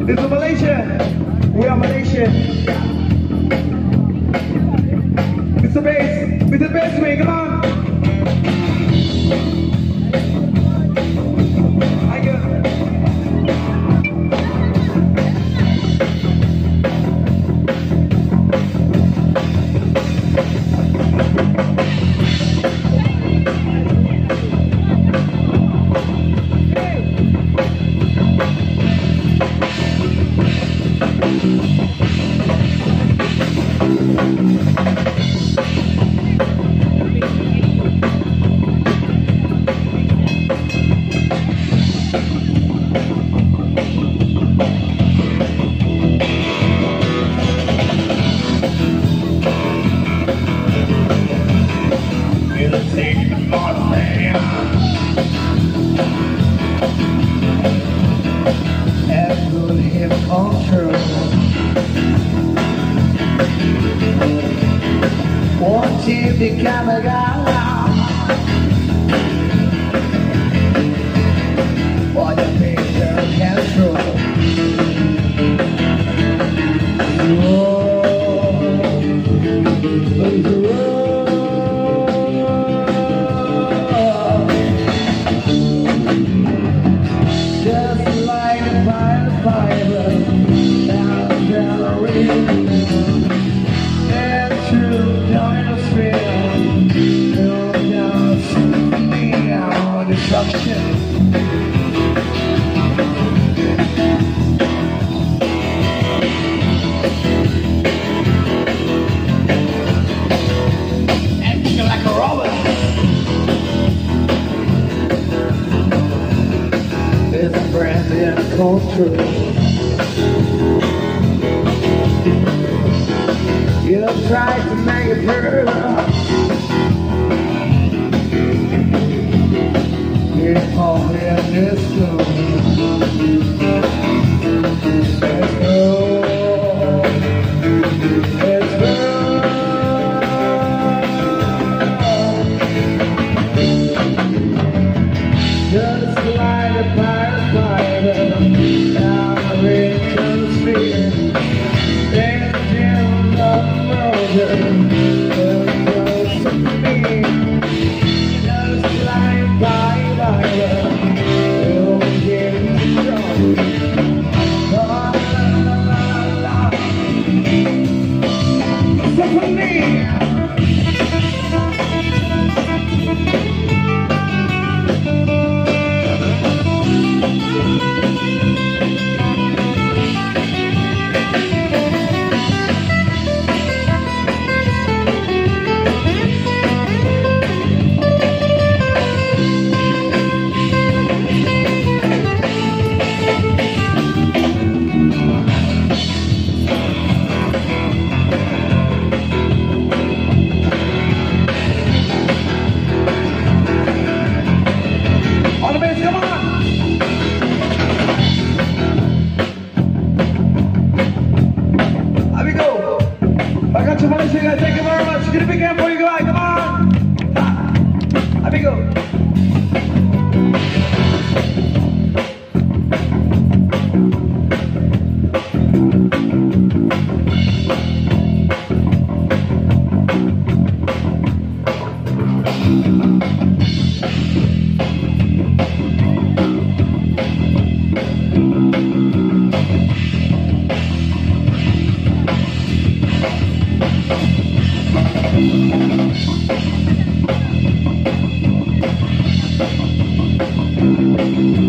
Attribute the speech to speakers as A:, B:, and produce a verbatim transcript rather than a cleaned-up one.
A: This is Malaysia. We are Malaysia. Mister Bass, Mister Bassman, come on. Thank you.
B: Become a guy. For the picture control. Just like a fire fiber down the ring. And through the destruction. Acting like a robot. There's a brand in culture. You try to make it hurt. It's all in this room. Let's go. Let's go. Just like a firefighter down the Richmond Street, dancing the road. Close to me, just like fire. You're getting strong. La, la, la, la. So for me. Thank you very much. Get a big hand for you guys. Come on. Here we go. Thank you.